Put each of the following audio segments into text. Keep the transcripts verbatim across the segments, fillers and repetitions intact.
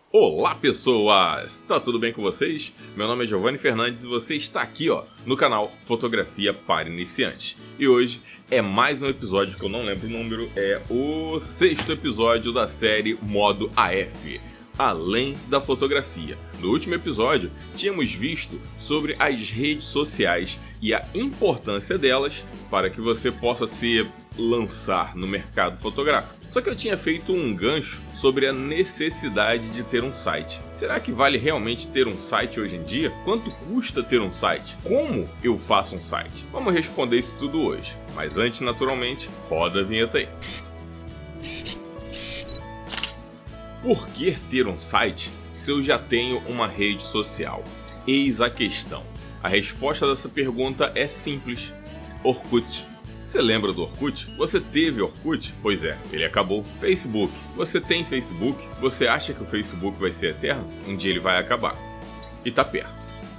Olá pessoas, tá tudo bem com vocês? Meu nome é Giovanni Fernandes e você está aqui ó, no canal Fotografia para Iniciantes. E hoje é mais um episódio que eu não lembro o número, é o sexto episódio da série Modo A F, Além da Fotografia. No último episódio, tínhamos visto sobre as redes sociais e a importância delas para que você possa se lançar no mercado fotográfico. Só que eu tinha feito um gancho sobre a necessidade de ter um site. Será que vale realmente ter um site hoje em dia? Quanto custa ter um site? Como eu faço um site? Vamos responder isso tudo hoje. Mas antes, naturalmente, roda a vinheta aí. Por que ter um site se eu já tenho uma rede social? Eis a questão. A resposta dessa pergunta é simples. Orkut. Você lembra do Orkut? Você teve Orkut? Pois é, ele acabou. Facebook. Você tem Facebook? Você acha que o Facebook vai ser eterno? Um dia ele vai acabar. E tá perto.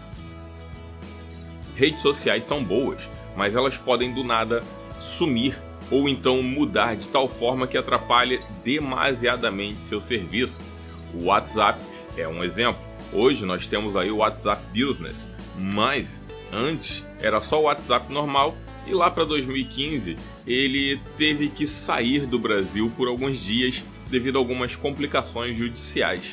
Redes sociais são boas, mas elas podem do nada sumir ou então mudar de tal forma que atrapalhe demasiadamente seu serviço. O WhatsApp é um exemplo. Hoje nós temos aí o WhatsApp Business, mas antes era só o WhatsApp normal e lá para dois mil e quinze ele teve que sair do Brasil por alguns dias devido a algumas complicações judiciais.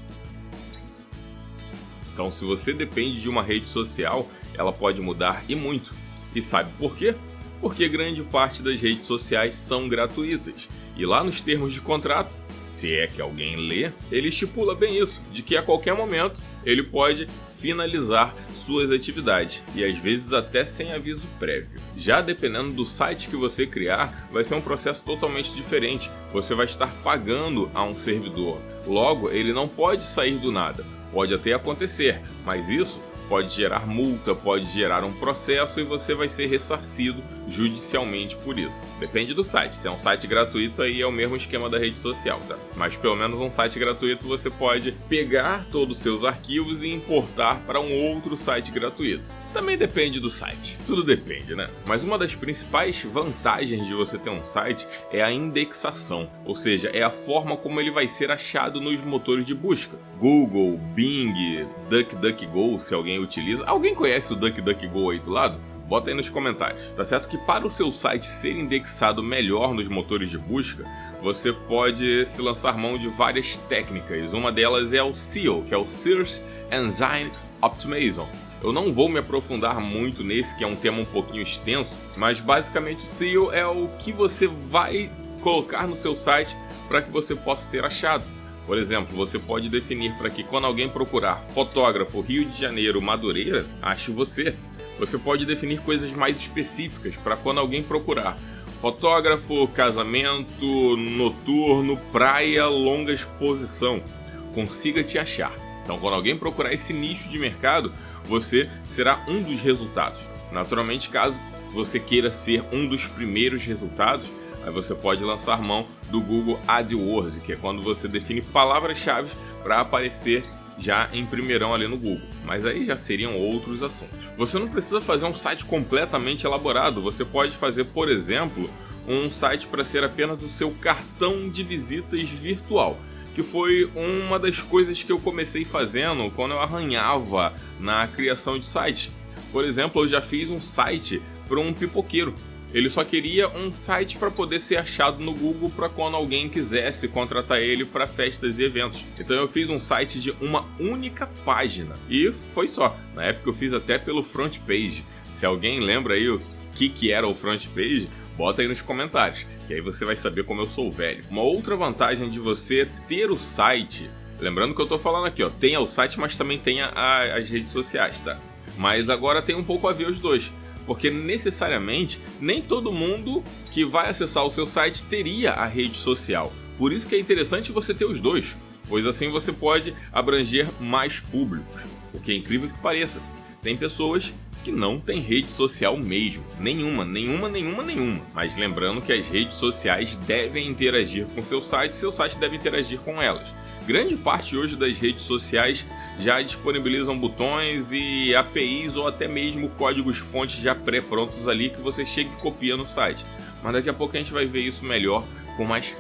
Então, se você depende de uma rede social, ela pode mudar e muito. E sabe por quê? Porque grande parte das redes sociais são gratuitas. E lá nos termos de contrato, se é que alguém lê, ele estipula bem isso, de que a qualquer momento ele pode finalizar suas atividades, e às vezes até sem aviso prévio. Já dependendo do site que você criar, vai ser um processo totalmente diferente. Você vai estar pagando a um servidor, logo ele não pode sair do nada. Pode até acontecer, mas isso pode gerar multa, pode gerar um processo e você vai ser ressarcido judicialmente por isso. Depende do site. Se é um site gratuito, aí é o mesmo esquema da rede social, tá? Mas pelo menos um site gratuito você pode pegar todos os seus arquivos e importar para um outro site gratuito. Também depende do site. Tudo depende, né? Mas uma das principais vantagens de você ter um site é a indexação, ou seja, é a forma como ele vai ser achado nos motores de busca. Google, Bing, DuckDuckGo, se alguém utiliza. Alguém conhece o DuckDuckGo aí do lado? Bota aí nos comentários. Tá certo que para o seu site ser indexado melhor nos motores de busca, você pode se lançar mão de várias técnicas. Uma delas é o S E O, que é o Search Engine Optimization. Eu não vou me aprofundar muito nesse, que é um tema um pouquinho extenso, mas basicamente o S E O é o que você vai colocar no seu site para que você possa ser achado. Por exemplo, você pode definir para que quando alguém procurar fotógrafo Rio de Janeiro Madureira, ache você. Você pode definir coisas mais específicas para quando alguém procurar fotógrafo, casamento, noturno, praia, longa exposição, consiga te achar. Então, quando alguém procurar esse nicho de mercado, você será um dos resultados. Naturalmente, caso você queira ser um dos primeiros resultados, aí você pode lançar mão do Google AdWords, que é quando você define palavras-chave para aparecer já em primeirão ali no Google, mas aí já seriam outros assuntos. Você não precisa fazer um site completamente elaborado, você pode fazer, por exemplo, um site para ser apenas o seu cartão de visitas virtual, que foi uma das coisas que eu comecei fazendo quando eu arranhava na criação de sites. Por exemplo, eu já fiz um site para um pipoqueiro. Ele só queria um site para poder ser achado no Google para quando alguém quisesse contratar ele para festas e eventos. Então eu fiz um site de uma única página e foi só. Na época eu fiz até pelo front page. Se alguém lembra aí o que, que era o front page, bota aí nos comentários, que aí você vai saber como eu sou velho. Uma outra vantagem de você ter o site, lembrando que eu tô falando aqui, ó, tenha o site, mas também tenha a, as redes sociais, tá? Mas agora tem um pouco a ver os dois. Porque necessariamente nem todo mundo que vai acessar o seu site teria a rede social. Por isso que é interessante você ter os dois, pois assim você pode abranger mais públicos. O que é incrível que pareça, tem pessoas que não têm rede social mesmo, nenhuma, nenhuma, nenhuma, nenhuma. Mas lembrando que as redes sociais devem interagir com seu site, seu site deve interagir com elas. Grande parte hoje das redes sociais já disponibilizam botões e A P Is ou até mesmo códigos-fontes já pré-prontos ali que você chega e copia no site. Mas daqui a pouco a gente vai ver isso melhor com mais calma.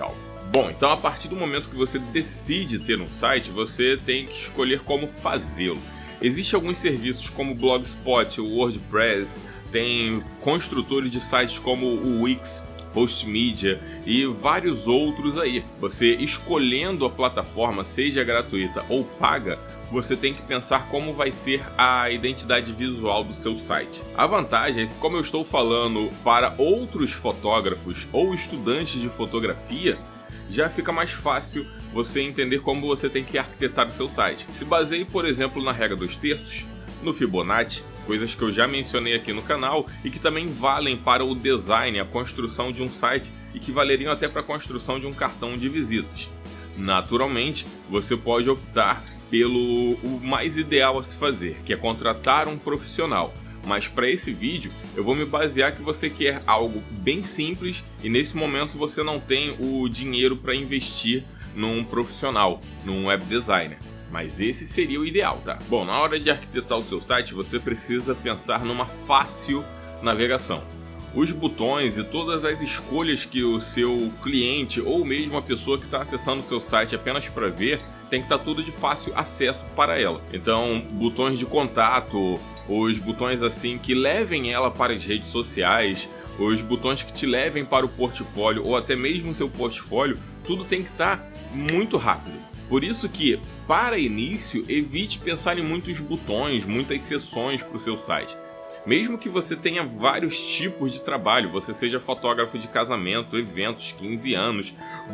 Bom, então a partir do momento que você decide ter um site, você tem que escolher como fazê-lo. Existem alguns serviços como o Blogspot, o WordPress, tem construtores de sites como o Wix, Hostmedia e vários outros aí. Você escolhendo a plataforma, seja gratuita ou paga, você tem que pensar como vai ser a identidade visual do seu site. A vantagem é que, como eu estou falando para outros fotógrafos ou estudantes de fotografia, já fica mais fácil você entender como você tem que arquitetar o seu site. Se baseie, por exemplo, na regra dos terços, no Fibonacci, coisas que eu já mencionei aqui no canal e que também valem para o design, a construção de um site e que valeriam até para a construção de um cartão de visitas. Naturalmente, você pode optar pelo o mais ideal a se fazer, que é contratar um profissional. Mas para esse vídeo eu vou me basear que você quer algo bem simples e nesse momento você não tem o dinheiro para investir num profissional, num web designer. Mas esse seria o ideal, tá? Bom, na hora de arquitetar o seu site, você precisa pensar numa fácil navegação. Os botões e todas as escolhas que o seu cliente ou mesmo a pessoa que está acessando o seu site apenas para ver, tem que estar tudo de fácil acesso para ela. Então, botões de contato, os botões assim que levem ela para as redes sociais, os botões que te levem para o portfólio ou até mesmo o seu portfólio, tudo tem que estar muito rápido. Por isso que, para início, evite pensar em muitos botões, muitas seções para o seu site. Mesmo que você tenha vários tipos de trabalho, você seja fotógrafo de casamento, eventos, quinze anos,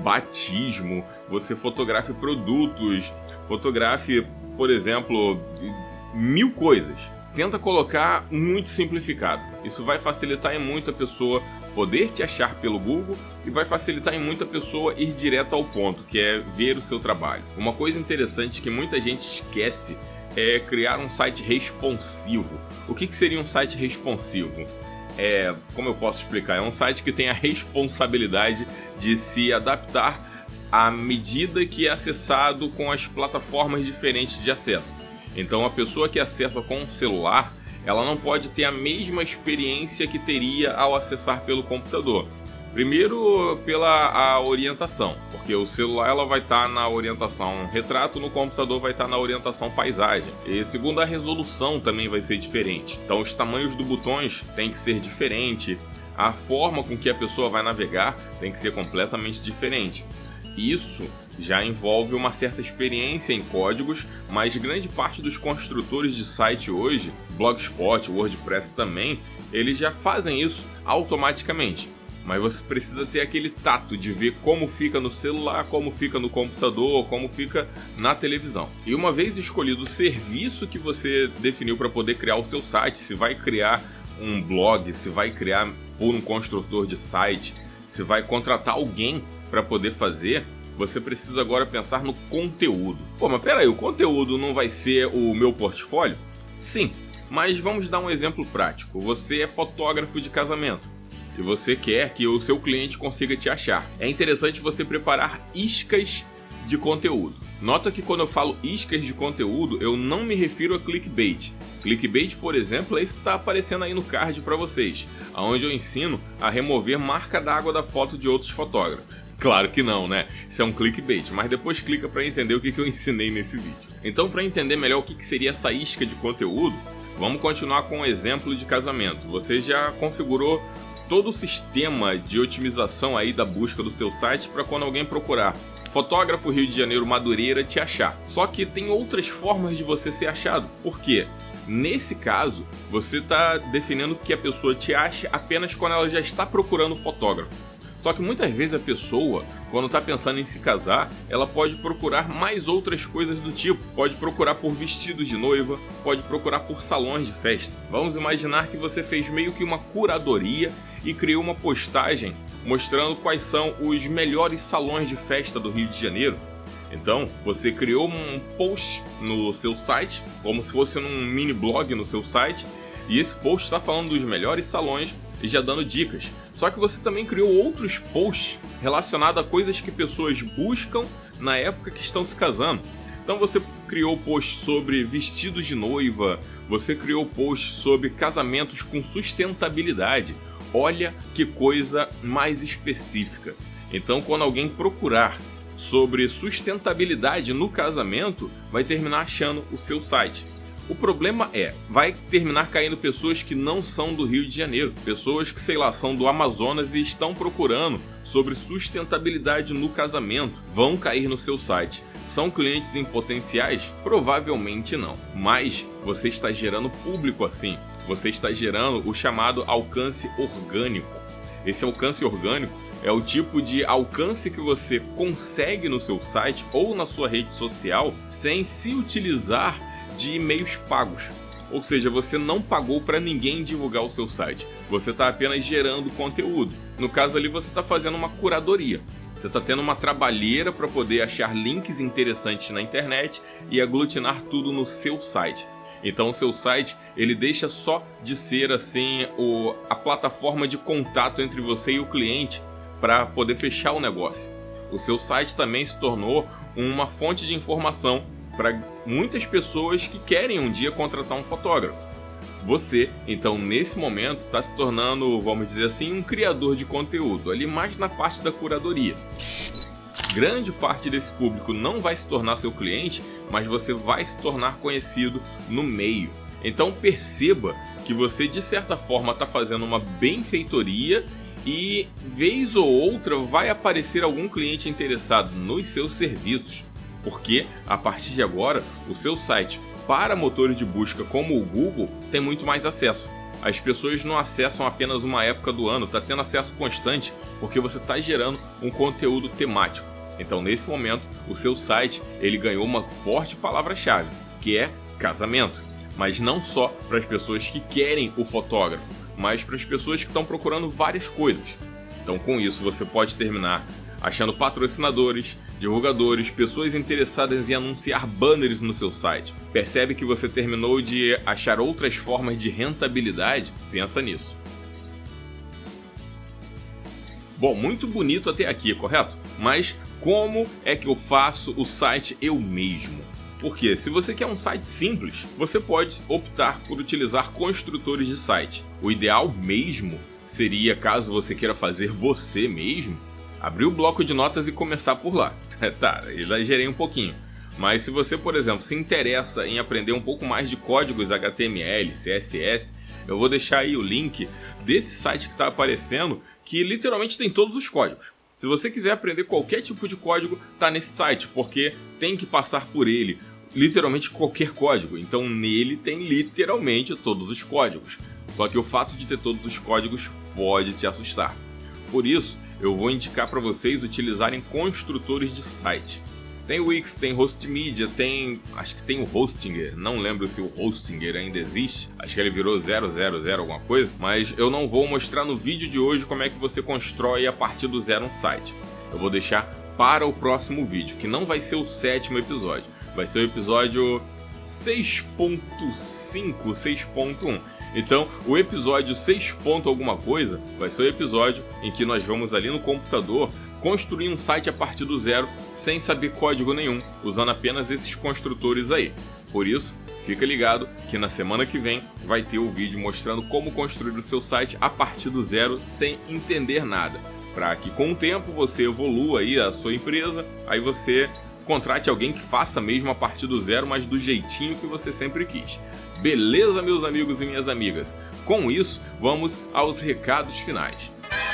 batismo, você fotografe produtos, fotografe, por exemplo, mil coisas. Tenta colocar muito simplificado. Isso vai facilitar em muito a pessoa poder te achar pelo Google e vai facilitar em muita pessoa ir direto ao ponto, que é ver o seu trabalho. Uma coisa interessante que muita gente esquece é criar um site responsivo. O que que seria um site responsivo? É, como eu posso explicar? É um site que tem a responsabilidade de se adaptar à medida que é acessado com as plataformas diferentes de acesso. Então a pessoa que acessa com um celular, ela não pode ter a mesma experiência que teria ao acessar pelo computador. Primeiro, pela a orientação, porque o celular ela vai estar na orientação retrato, no computador vai estar na orientação paisagem. E segundo, a resolução também vai ser diferente. Então os tamanhos dos botões tem que ser diferente, a forma com que a pessoa vai navegar tem que ser completamente diferente. Isso já envolve uma certa experiência em códigos, mas grande parte dos construtores de site hoje, Blogspot, WordPress também, eles já fazem isso automaticamente. Mas você precisa ter aquele tato de ver como fica no celular, como fica no computador, como fica na televisão. E uma vez escolhido o serviço que você definiu para poder criar o seu site, se vai criar um blog, se vai criar por um construtor de site, se vai contratar alguém para poder fazer, você precisa agora pensar no conteúdo. Pô, mas peraí, o conteúdo não vai ser o meu portfólio? Sim, mas vamos dar um exemplo prático. Você é fotógrafo de casamento e você quer que o seu cliente consiga te achar. É interessante você preparar iscas de conteúdo. Nota que quando eu falo iscas de conteúdo, eu não me refiro a clickbait. Clickbait, por exemplo, é isso que está aparecendo aí no card para vocês, onde eu ensino a remover marca d'água da foto de outros fotógrafos. Claro que não, né? Isso é um clickbait, mas depois clica para entender o que eu ensinei nesse vídeo. Então, para entender melhor o que seria essa isca de conteúdo, vamos continuar com o exemplo de casamento. Você já configurou todo o sistema de otimização aí da busca do seu site para quando alguém procurar fotógrafo Rio de Janeiro Madureira te achar. Só que tem outras formas de você ser achado. Por quê? Nesse caso, você está definindo que a pessoa te ache apenas quando ela já está procurando fotógrafo. Só que muitas vezes a pessoa, quando está pensando em se casar, ela pode procurar mais outras coisas do tipo. Pode procurar por vestidos de noiva, pode procurar por salões de festa. Vamos imaginar que você fez meio que uma curadoria e criou uma postagem mostrando quais são os melhores salões de festa do Rio de Janeiro. Então, você criou um post no seu site, como se fosse um mini blog no seu site, e esse post está falando dos melhores salões e já dando dicas. Só que você também criou outros posts relacionados a coisas que pessoas buscam na época que estão se casando. Então você criou posts sobre vestidos de noiva, você criou posts sobre casamentos com sustentabilidade. Olha que coisa mais específica. Então, quando alguém procurar sobre sustentabilidade no casamento, vai terminar achando o seu site. O problema é, vai terminar caindo pessoas que não são do Rio de Janeiro, pessoas que, sei lá, são do Amazonas e estão procurando sobre sustentabilidade no casamento, vão cair no seu site. São clientes em potenciais? Provavelmente não, mas você está gerando público assim, você está gerando o chamado alcance orgânico. Esse alcance orgânico é o tipo de alcance que você consegue no seu site ou na sua rede social sem se utilizar de e-mails pagos. Ou seja, você não pagou para ninguém divulgar o seu site, você está apenas gerando conteúdo. No caso ali, você está fazendo uma curadoria. Você está tendo uma trabalheira para poder achar links interessantes na internet e aglutinar tudo no seu site. Então o seu site, ele deixa só de ser assim o, a plataforma de contato entre você e o cliente para poder fechar o negócio. O seu site também se tornou uma fonte de informação para muitas pessoas que querem um dia contratar um fotógrafo. Você, então, nesse momento, está se tornando, vamos dizer assim, um criador de conteúdo, ali mais na parte da curadoria. Grande parte desse público não vai se tornar seu cliente, mas você vai se tornar conhecido no meio. Então perceba que você, de certa forma, está fazendo uma benfeitoria e, vez ou outra, vai aparecer algum cliente interessado nos seus serviços. Porque, a partir de agora, o seu site para motores de busca como o Google tem muito mais acesso. As pessoas não acessam apenas uma época do ano, está tendo acesso constante porque você está gerando um conteúdo temático. Então, nesse momento, o seu site ele ganhou uma forte palavra-chave, que é casamento. Mas não só para as pessoas que querem o fotógrafo, mas para as pessoas que estão procurando várias coisas. Então, com isso, você pode terminar achando patrocinadores, divulgadores, pessoas interessadas em anunciar banners no seu site. Percebe que você terminou de achar outras formas de rentabilidade? Pensa nisso. Bom, muito bonito até aqui, correto? Mas como é que eu faço o site eu mesmo? Porque se você quer um site simples, você pode optar por utilizar construtores de site. O ideal mesmo seria, caso você queira fazer você mesmo, abrir o bloco de notas e começar por lá. Tá, exagerei um pouquinho. Mas se você, por exemplo, se interessa em aprender um pouco mais de códigos H T M L, C S S, eu vou deixar aí o link desse site que está aparecendo, que literalmente tem todos os códigos. Se você quiser aprender qualquer tipo de código, tá nesse site, porque tem que passar por ele literalmente qualquer código. Então nele tem literalmente todos os códigos. Só que o fato de ter todos os códigos pode te assustar. Por isso, eu vou indicar para vocês utilizarem construtores de site. Tem o Wix, tem Hostmedia, tem... acho que tem o Hostinger, não lembro se o Hostinger ainda existe, acho que ele virou zero zero zero alguma coisa, mas eu não vou mostrar no vídeo de hoje como é que você constrói a partir do zero um site. Eu vou deixar para o próximo vídeo, que não vai ser o sétimo episódio, vai ser o episódio seis ponto cinco, seis ponto um. Então, o episódio seis ponto alguma coisa vai ser o episódio em que nós vamos ali no computador construir um site a partir do zero, sem saber código nenhum, usando apenas esses construtores aí. Por isso, fica ligado que na semana que vem vai ter o vídeo mostrando como construir o seu site a partir do zero, sem entender nada. Para que com o tempo você evolua aí a sua empresa, aí você contrate alguém que faça mesmo a partir do zero, mas do jeitinho que você sempre quis. Beleza, meus amigos e minhas amigas? Com isso, vamos aos recados finais.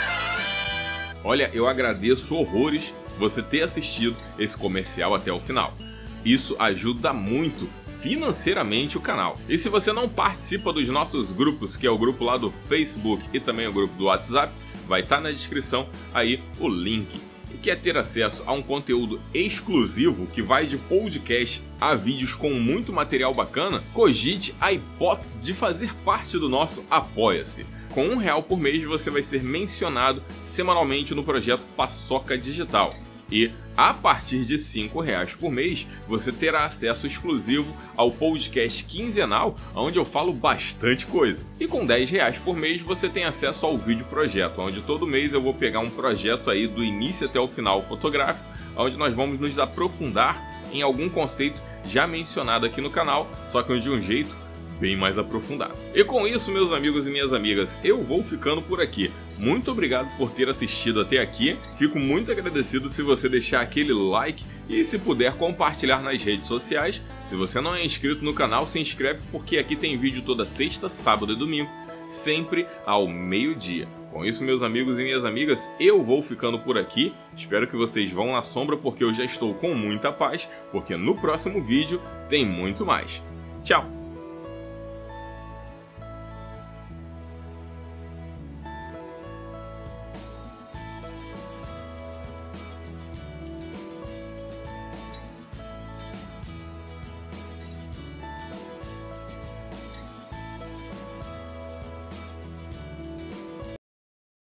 Olha, eu agradeço horrores você ter assistido esse comercial até o final. Isso ajuda muito financeiramente o canal. E se você não participa dos nossos grupos, que é o grupo lá do Facebook e também o grupo do WhatsApp, vai estar na descrição aí o link. E quer ter acesso a um conteúdo exclusivo que vai de podcast a vídeos com muito material bacana? Cogite a hipótese de fazer parte do nosso Apoia-se. Com um real por mês você vai ser mencionado semanalmente no projeto Paçoca Digital. E a partir de cinco reais por mês você terá acesso exclusivo ao podcast quinzenal, onde eu falo bastante coisa. E com dez reais por mês você tem acesso ao vídeo projeto, onde todo mês eu vou pegar um projeto aí do início até o final fotográfico, onde nós vamos nos aprofundar em algum conceito já mencionado aqui no canal, só que de um jeito bem mais aprofundado. E com isso, meus amigos e minhas amigas, eu vou ficando por aqui. Muito obrigado por ter assistido até aqui. Fico muito agradecido se você deixar aquele like e, se puder, compartilhar nas redes sociais. Se você não é inscrito no canal, se inscreve, porque aqui tem vídeo toda sexta, sábado e domingo, sempre ao meio-dia. Com isso, meus amigos e minhas amigas, eu vou ficando por aqui. Espero que vocês vão na sombra, porque eu já estou com muita paz, porque no próximo vídeo tem muito mais. Tchau!